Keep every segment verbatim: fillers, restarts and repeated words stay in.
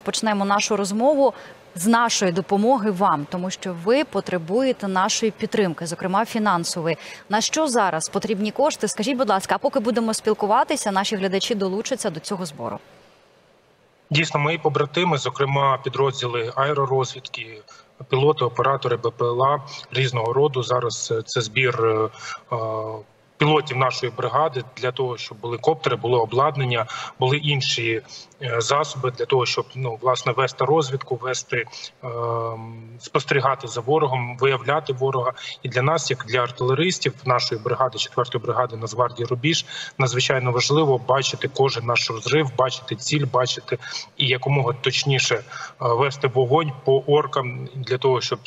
розпочнемо нашу розмову з нашої допомоги вам, тому що ви потребуєте нашої підтримки, зокрема фінансової. На що зараз потрібні кошти? Скажіть, будь ласка, а поки будемо спілкуватися, наші глядачі долучаться до цього збору. Дійсно, мої побратими, зокрема підрозділи аеророзвідки, пілоти, оператори БПЛА різного роду. Зараз це збір е, пілотів нашої бригади для того, щоб були коптери, було обладнання, були інші засоби для того, щоб ну власне вести розвідку, вести е, спостерігати за ворогом, виявляти ворога. І для нас, як для артилеристів нашої бригади, четвертої бригади Нацгвардії Рубіж, надзвичайно важливо бачити кожен наш розрив, бачити ціль, бачити і якомога точніше вести вогонь по оркам для того, щоб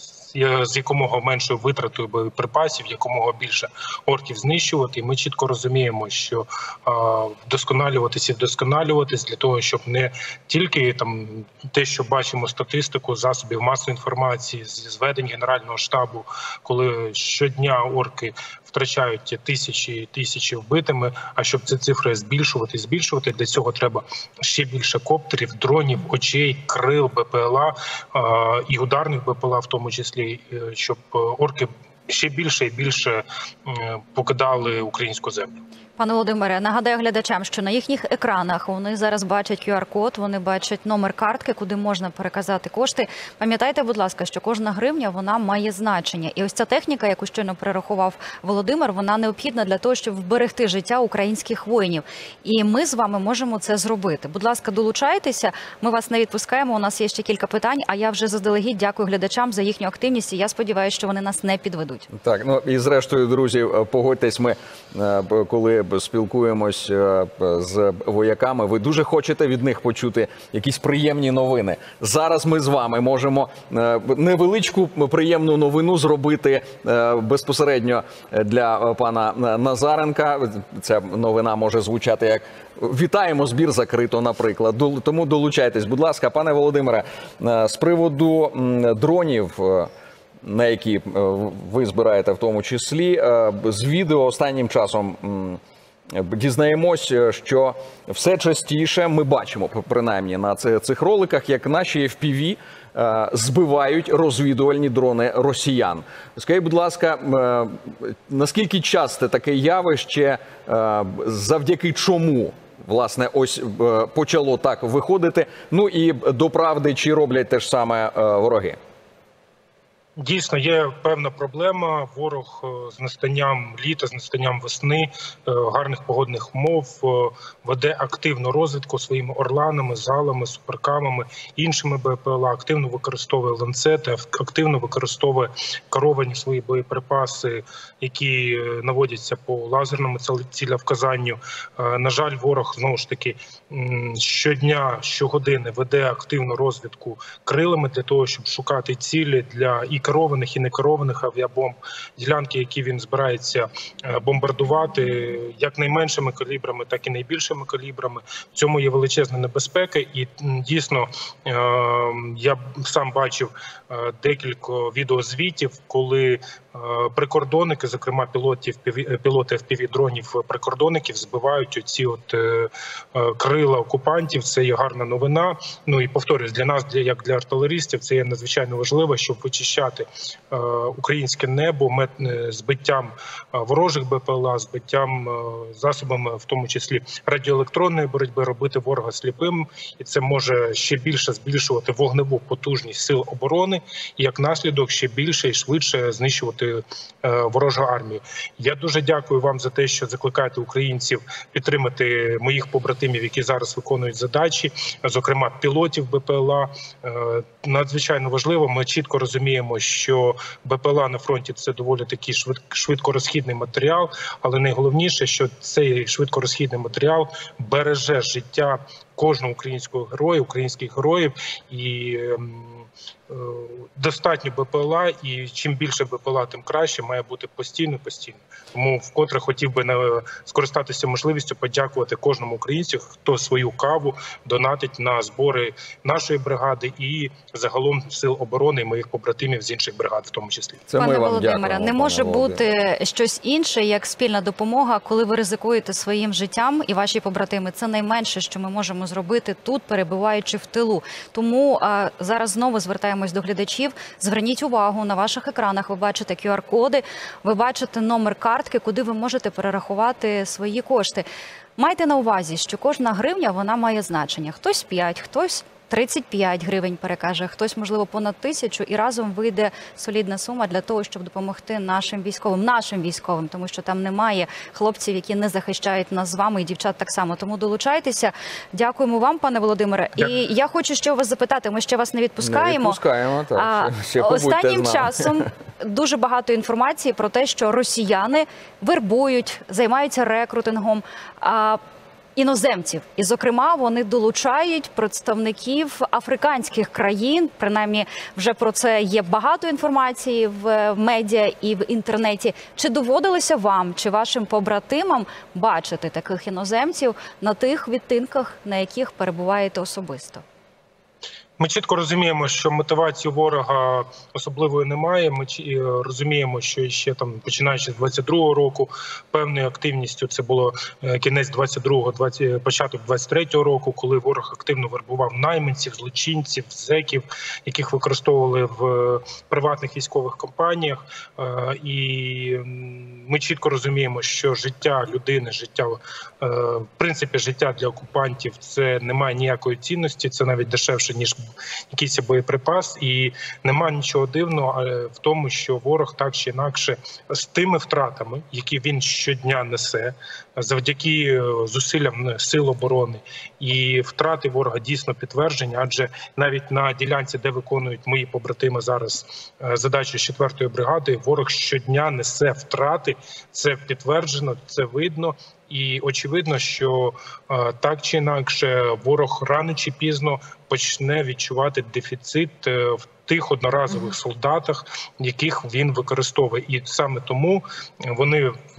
з якомога меншою витратою боєприпасів, якомога більше орків знищувати. І ми чітко розуміємо, що а, вдосконалюватися і вдосконалюватись для того, щоб не тільки там те, що бачимо статистику засобів масової інформації, зведень Генерального штабу, коли щодня орки втрачають тисячі і тисячі вбитими, а щоб ці цифри збільшувати, збільшувати, для цього треба ще більше коптерів, дронів, очей, крил, БПЛА а, і ударних БПЛА в тому числі, щоб орки ще більше і більше покидали українську землю. Пане Володимире, нагадаю глядачам, що на їхніх екранах вони зараз бачать ку ар код, вони бачать номер картки, куди можна переказати кошти. Пам'ятайте, будь ласка, що кожна гривня, вона має значення. І ось ця техніка, яку щойно перерахував Володимир, вона необхідна для того, щоб вберегти життя українських воїнів. І ми з вами можемо це зробити. Будь ласка, долучайтеся, ми вас не відпускаємо, у нас є ще кілька питань, а я вже заздалегідь дякую глядачам за їхню активність, і я сподіваюся, що вони нас не підведуть. Так, ну і зрештою, друзі, погодьтесь, ми, коли спілкуємось з вояками, ви дуже хочете від них почути якісь приємні новини. Зараз ми з вами можемо невеличку приємну новину зробити безпосередньо для пана Назаренка. Ця новина може звучати як «Вітаємо, збір закрито», наприклад. Тому долучайтесь, будь ласка. Пане Володимире, з приводу дронів, на які ви збираєте в тому числі, з відео останнім часом дізнаємось, що все частіше ми бачимо, принаймні на цих роликах, як наші еф пі ві збивають розвідувальні дрони росіян. Скажіть, будь ласка, наскільки часте таке явище, завдяки чому, власне, ось почало так виходити? Ну і до правди, чи роблять те ж саме вороги? Дійсно, є певна проблема. Ворог з настанням літа, з настанням весни, гарних погодних умов веде активну розвідку своїми орланами, залами, суперкамами, іншими БПЛА, активно використовує ланцети, активно використовує керовані свої боєприпаси, які наводяться по лазерному цілевказанню. На жаль, ворог, знову ж таки, щодня, щогодини веде активну розвідку крилами для того, щоб шукати цілі для і керованих і некерованих авіабомб, ділянки, які він збирається бомбардувати як найменшими калібрами, так і найбільшими калібрами. В цьому є величезна небезпека, і дійсно я сам бачив декілька відеозвітів, коли прикордонники, зокрема пілотів, пілоти еф пі ві-дронів прикордонників, збивають оці от крила окупантів. Це є гарна новина. Ну і повторюсь, для нас, для, як для артилеристів, це є надзвичайно важливо, щоб вичищати е, українське небо мет, збиттям ворожих БПЛА, збиттям е, засобами, в тому числі радіоелектронної боротьби, робити ворога сліпим. І це може ще більше збільшувати вогневу потужність сил оборони і, як наслідок, ще більше і швидше знищувати ворожу армію. Я дуже дякую вам за те, що закликаєте українців підтримати моїх побратимів, які зараз виконують задачі, зокрема пілотів БПЛА. Надзвичайно важливо, ми чітко розуміємо, що БПЛА на фронті – це доволі такий швидкорозхідний матеріал, але найголовніше, що цей швидкорозхідний матеріал береже життя кожного українського героя, українських героїв, і достатньо БПЛА, і чим більше БПЛА, тим краще, має бути постійно, постійно. Тому вкотре хотів би на- скористатися можливістю подякувати кожному українцю, хто свою каву донатить на збори нашої бригади і загалом сил оборони і моїх побратимів з інших бригад, в тому числі. Це ми Пане вам Володимире, дякуємо, не пане може Володимире. бути щось інше, як спільна допомога, коли ви ризикуєте своїм життям і ваші побратими. Це найменше, що ми можемо зробити тут, перебуваючи в тилу. Тому а, зараз знову звертаємось до глядачів. Зверніть увагу, на ваших екранах ви бачите кю ар-коди, ви бачите номер картки, куди ви можете перерахувати свої кошти. Майте на увазі, що кожна гривня, вона має значення. Хтось п'ять, хтось тридцять п'ять гривень перекаже, хтось, можливо, понад тисячу, і разом вийде солідна сума для того, щоб допомогти нашим військовим, нашим військовим, тому що там немає хлопців, які не захищають нас з вами, і дівчат так само. Тому долучайтеся. Дякуємо вам, пане Володимире. Дякую. І я хочу ще у вас запитати, ми ще вас не Не відпускаємо. відпускаємо, так. А, ще, ще побудьте Останнім з нами. часом дуже багато інформації про те, що росіяни вербують, займаються рекрутингом а, іноземців. І, зокрема, вони долучають представників африканських країн. Принаймні, вже про це є багато інформації в медіа і в інтернеті. Чи доводилося вам, чи вашим побратимам бачити таких іноземців на тих відтинках, на яких перебуваєте особисто? Ми чітко розуміємо, що мотивації ворога особливої немає. Ми чі- е, розуміємо, що ще там, починаючи з двадцять другого року, певною активністю це було е, кінець двадцять другого, двадцять початок двадцять третього року, коли ворог активно вербував найманців, злочинців, зеків, яких використовували в е, приватних військових компаніях. Е, І м, ми чітко розуміємо, що життя людини, життя е, в принципі, життя для окупантів це не має ніякої цінності, це навіть дешевше ніж якийсь боєприпас, і нема нічого дивного в тому, що ворог так чи інакше з тими втратами, які він щодня несе, завдяки зусиллям сил оборони, і втрати ворога дійсно підтверджені, адже навіть на ділянці, де виконують мої побратими зараз задачі з четвертої бригади, ворог щодня несе втрати, це підтверджено, це видно. І очевидно, що е, так чи інакше ворог рано чи пізно почне відчувати дефіцит е, в тих одноразових солдатах, яких він використовує. І саме тому вони е,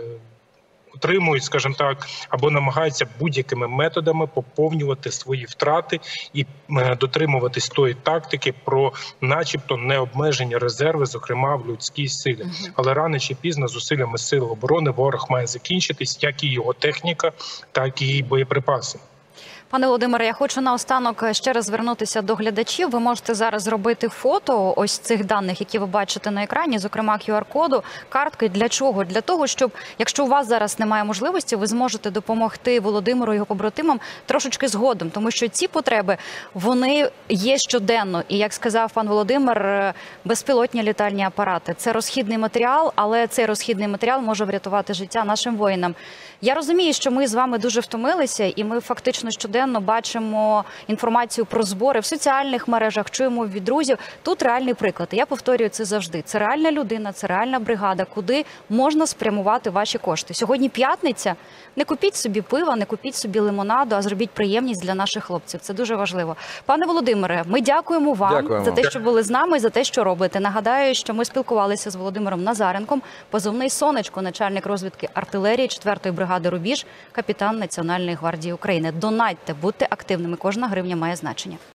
отримують, скажімо так, або намагаються будь-якими методами поповнювати свої втрати і е, дотримуватись тої тактики про начебто необмежені резерви, зокрема в людській силі. Але рано чи пізно зусиллями сил оборони ворог має закінчитись, як і його техніка, так і боєприпаси. Пане Володимире, я хочу наостанок ще раз звернутися до глядачів. Ви можете зараз зробити фото ось цих даних, які ви бачите на екрані, зокрема кю ар-коду, картки. Для чого? Для того, щоб, якщо у вас зараз немає можливості, ви зможете допомогти Володимиру і його побратимам трошечки згодом. Тому що ці потреби, вони є щоденно. І, як сказав пан Володимир, безпілотні літальні апарати – це розхідний матеріал, але цей розхідний матеріал може врятувати життя нашим воїнам. Я розумію, що ми з вами дуже втомилися, і ми фактично щоденно бачимо інформацію про збори в соціальних мережах, чуємо від друзів. Тут реальний приклад. Я повторюю це завжди. Це реальна людина, це реальна бригада, куди можна спрямувати ваші кошти. Сьогодні п'ятниця. Не купіть собі пива, не купіть собі лимонаду, а зробіть приємність для наших хлопців. Це дуже важливо. Пане Володимире, ми дякуємо вам Дякуємо. за те, що були з нами, за те, що робите. Нагадаю, що ми спілкувалися з Володимиром Назаренком, позивний «Сонечко», начальник розвідки артилерії четвертої бригади «Рубіж», капітан Національної гвардії України. Донатьте, будьте активними. Кожна гривня має значення.